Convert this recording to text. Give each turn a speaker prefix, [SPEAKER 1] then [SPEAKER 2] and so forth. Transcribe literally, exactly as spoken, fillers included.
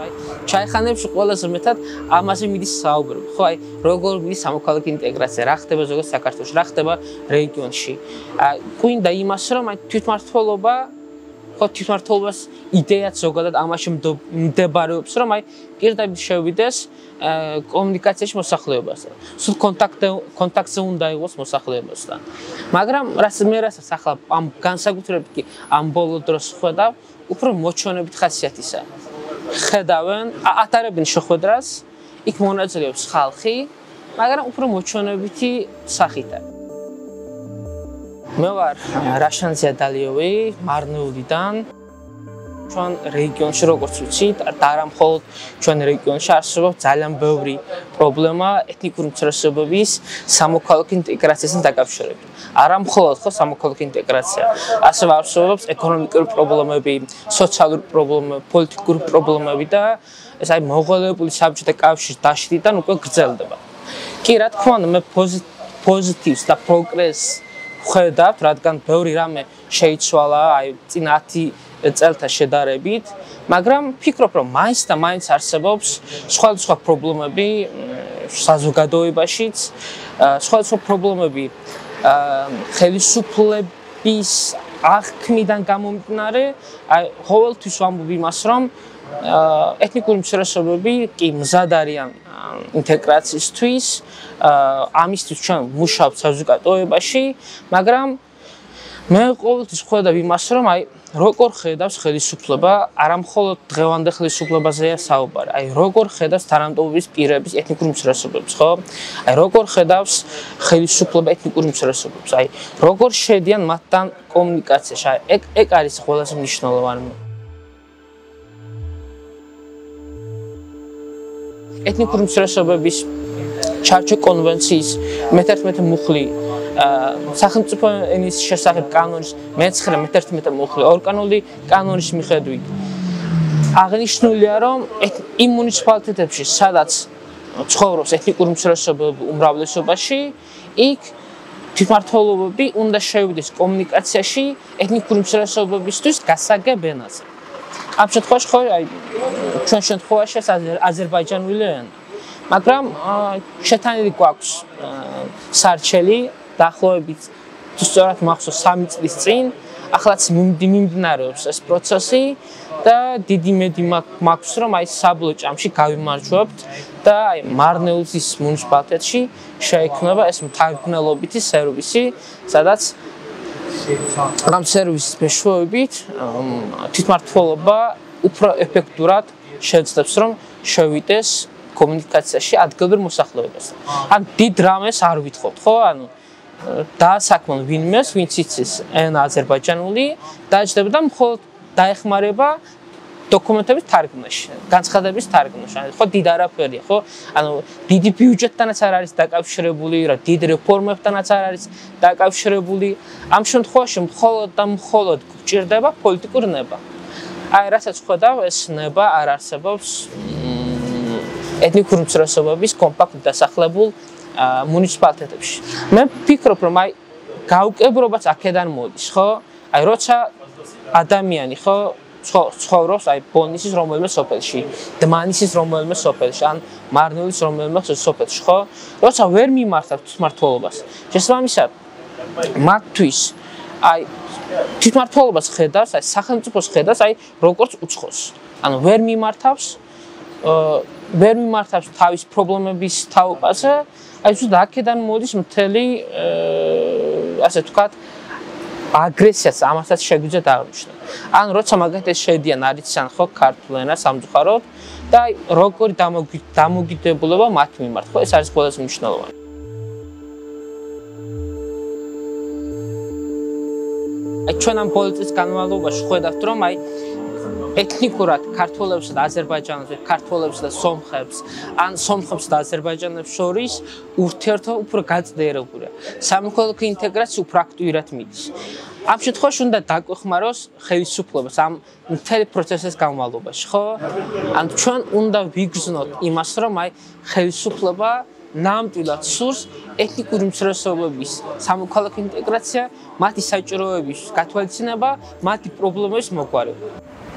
[SPEAKER 1] აი ჩაიხანებში ყველაზე მეტად ამაზე მიდის საუბრები, ხო? აი როგორ მიდის სამოქალაქო ინტეგრაცია, რა ხდება ზოგადად საქართველოში, რა ხდება რეგიონში. გვინდა იმას, რომ აი თვითმმართველობა ხო თვითმმართველობას იდეაც ზოგადად ამაში მდებარეობს, რომ აი პირდაპირ შევიდეს კომუნიკაციაში მოსახლეობასთან. სულ კონტაქტზე უნდა იყოს მოსახლეობასთან. მაგრამ რაც მე რასაც ახლა ამ განსაკუთრებით კი ამ ბოლო დროს ხედავ, უფრო მოჩვენებით ხასიათისა. ხედავენ, ატარებენ შეხვედრას, იქ მონაწილეობს ხალხი, მაგრამ უფრო მოჩვენებითი სახითა. მე ვარ რაშან ზიადალიევი, მარნეულიდან. ჩვენ რეგიონში როგორც ვიცით, და არა მხოლოდ ჩვენ რეგიონში არსებობს ძალიან ბევრი პრობლემა ეთნიკური უმცირესობების სამოქალაქო ინტეგრაციასთან დაკავშირებით. არა მხოლოდ ხო სამოქალაქო ინტეგრაცია, ასევე არსებობს ეკონომიკური პრობლემები, სოციალური პრობლემები, პოლიტიკური პრობლემები და ეს აი მოღოლებული საბჭოთა კავშირის დაშლიდან უკვე გრძელდება. კი, რა თქმა უნდა, მე პოზიტივს და პროგრესს ხედავთ, რადგან ბევრი რამე შეიცვალა აი წინ ათი წელთან შედარებით, მაგრამ ფიქრობ, რომ მაინც და მაინც არსებობს სხვადასხვა პრობლემები საზოგადოებაშიც, სხვადასხვა პრობლემები ხელისუფლების აღქმიდან გამომდინარე, აი ყოველთვის ვამბობ იმას, რომ ეთნიკური უმცირესობები კი მზად არიან ინტეგრაციისთვის, ამისთვის ჩვენ მუშაობთ საზოგადოებაში, მაგრამ მე ყოველთვის ხედავ იმას, რომ აი როგორ ხედავს ხელისუფლება, არა მხოლოდ დღევანდელ ხელისუფლებაზეა საუბარი, აი როგორ ხედავს თანამდებობის პირების ეთნიკურ უმცირესობებს, ხო? აი როგორ ხედავს ხელისუფლება ეთნიკურ უმცირესობებს, აი როგორ შედიან მათთან კომუნიკაციაში, აი ეგ ეგ არის ყველაზე მნიშვნელოვანი. ეთნიკური უმცირესობების ჩარჩო კონვენციის მეთერთმეტე მუხლი სახელმწიფო ენის შესახებ კანონის მეცხრე მეთერთმეტე მუხლი ორგანული კანონის მიხედვით აღნიშნულია, რომ იმ მუნიციპალიტეტებში, სადაც ცხოვრობს ეთნიკური უმცირესობები უმრავლესობაში, იქ თვითმმართველობები უნდა შევიდეს კომუნიკაციაში ეთნიკური უმცირესობებისთვის გასაგებ ენაზე. ამ შემთხვევაში ხო აი ჩვენ შემთხვევაში ეს აზერბაიჯანული ენა, მაგრამ შეტანილი გვაქვს სარჩელი დაახლოებით თუ სწორად მახსოვს სამი წლის წინ, ახლაც მიმდინარეობს ეს პროცესი და დიდი იმედი მაქვს, რომ აი საბოლოო ჯამში გავიმარჯვებთ და აი მარნეულის მუნიციპალიტეტში შეიქმნება ეს მთარგმნელობითი სერვისი, სადაც ამ სერვისის მეშვეობით თვითმმართველობა უფრო ეფექტურად შეძლებს, რომ შევიდეს კომუნიკაციაში ადგილობრივ მოსახლეობასთან. ან დიდ რამეს არ ვითხოვთ, ხო? ანუ დაასაქმონ ვინმეს, ვინც იცის ენა აზერბაიჯანული, დაჯდება და მხოლოდ დაეხმარება დოკუმენტების თარგმნაში, განცხადების თარგმნაში. ხო, დიდ არაფერია, ხო? ანუ დიდი ბიუჯეტთანაც არ არის დაკავშირებული, რა დიდ რეფორმებთანაც არ არის დაკავშირებული. ამ შემთხვევაში მხოლოდ და მხოლოდ გჭირდება პოლიტიკური ნება. აი, რასაც ხედავ, ეს ნება არ არსებობს ეთნიკური უმცირესობების კომპაქტ დასახლებულ მუნიციპალიტეტებში. მე ვფიქრობ, რომ აი გაუკებრობაც აქედან მოდის, ხო? აი როცა ადამიანი, ხო, ცხოვრობს აი ბონისის რომელიმე სოფელში, დმანისის რომელიმე სოფელში, ან მარნეულის რომელიმე სოფელში, ხო? როცა ვერ მიმართავთ თვითმმართველობას, შესაბამისად მათთვის აი თვითმმართველობას ხედავს, აი სახელმწიფოს ხედავს, აი როგორც უცხოს. ანუ ვერ მიმართავს ვერ მიმართავს თავის პრობლემების თაობაზე, აი ზუსტად აქედან მოდის მთელი ასე ვთქვათ აგრესიაც ამასაც შეგვიძლია დავნიშნო. ან როცა მაგათაც შედიან არიციან ხო ქართულ ენას სამწუხაროდ და აი როგორი დამოუკიდებლობა მათ მიმართ, ხო ეს არის ყველაზე მნიშვნელოვანი. აი ჩვენ ამ პოლიტიკის განმავლობაში ხედავთ, რომ აი ეთნიკურად ქართველებსა და აზერბაიჯანელებს, ქართველებს და სომხებს, ან სომხებს და აზერბაიჯანელებს შორის ურთიერთობა უფრო გაძლიერებულია. სამოქალაქო ინტეგრაცია უფრო აქტიურად მიდის. ამ შემთხვევაში უნდა დაგვეხმაროს ხელისუფლებას ამ მთელი პროცესის განმავლობაში, ხო? ან ჩვენ უნდა ვიგრძნოთ იმას, რომ აი ხელისუფლება ნამდვილად სურს ეთნიკური უმცირესობების სამოქალაქო ინტეგრაცია, მათი საჭიროების გათვალისწინება, მათი პრობლემების მოგვარება.